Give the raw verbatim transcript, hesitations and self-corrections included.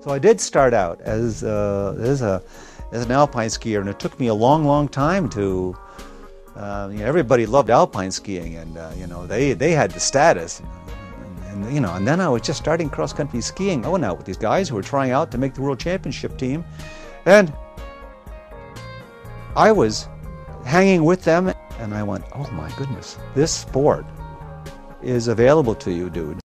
So I did start out as, uh, as, a, as an alpine skier, and it took me a long, long time to, uh, you know, everybody loved alpine skiing, and uh, you know, they, they had the status. And, and, you know, and then I was just starting cross-country skiing. I went out with these guys who were trying out to make the World Championship team, and I was hanging with them, and I went, oh my goodness, this sport is available to you, dude.